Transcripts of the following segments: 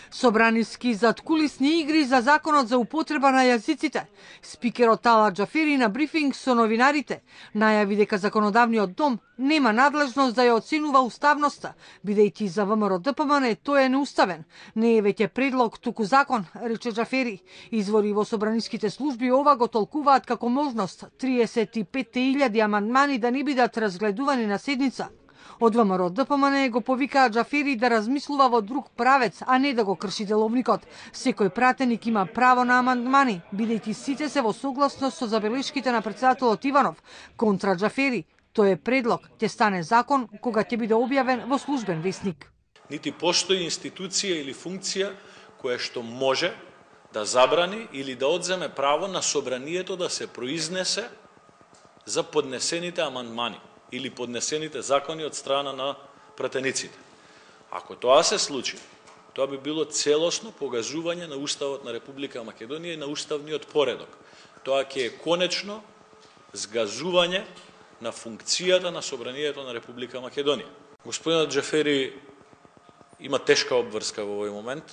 Собраниски задкулисни игри за законот за употреба на јазиците. Спикерот Тала Џафери на брифинг со новинарите најави дека законодавниот дом нема надлежност да ја оценува уставноста, бидејќи за ВМРО-ДПМН тој е неуставен. Не е веќе предлог, туку закон, рече Џафери. Извори во собраниските служби ова го толкуваат како можност 35.000 амандмани да не бидат разгледувани на седница. Од ВМРО-ДПМН го повикаа Џафери да размислува во друг правец, а не да го крши деловникот. Секој пратеник има право на амандмани, бидејќи сите се во согласност со забелешките на председателот Иванов. Контра Џафери, тој е предлог, ќе стане закон кога ќе биде објавен во службен весник. Нити постои институција или функција која што може да забрани или да одземе право на собранието да се произнесе за поднесените амандмани или поднесените закони од страна на пратениците. Ако тоа се случи, тоа би било целосно погазување на Уставот на Република Македонија и на уставниот поредок. Тоа ќе е конечно згазување на функцијата на собранието на Република Македонија. Господинот Џафери има тешка обврска во овој момент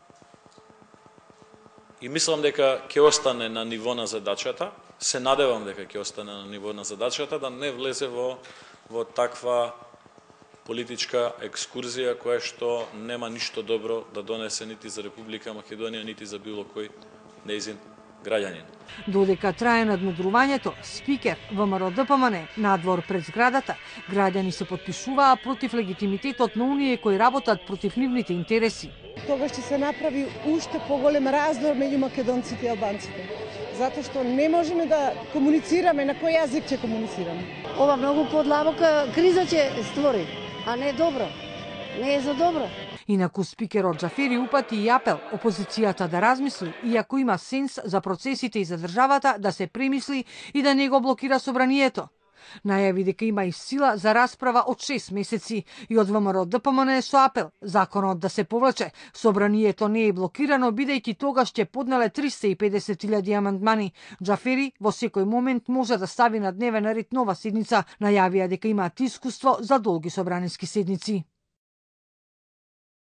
и мислам дека ќе остане на ниво на задачата. Се надевам дека ќе остане на ниво на задачата, да не влезе во таква политичка екскурзија која што нема ништо добро да донесе нити за Република Македонија, нити за било кој нејзин граѓанин. Додека трае надмудрувањето, спикер ВМРО-ДПМН надвор пред зградата, граѓани се потпишуваа против легитимитетот на оние кои работат против нивните интереси. Тогаш ќе се направи уште поголем раздор меѓу македонците и албанците. Затоа што не можеме да комуницираме, на кој јазик ќе комуницираме. Ова многу подлабока криза ќе створи, а не е добро. Не е за добро. Инаку спикерот Џафери упати и апел опозицијата да размисли, иако има сенс за процесите и за државата, да се премисли и да не го блокира собранието. Најави дека има и сила за расправа од 6 месеци и од ВМРО-ДПМН со апел законот да се повлече. Собранието не е блокирано, бидејќи тогаш ќе поднеле 350.000 амандмани. Џафери во секој момент може да стави на дневен ред нова седница. Најавија дека имаат искуство за долги собраниски седници.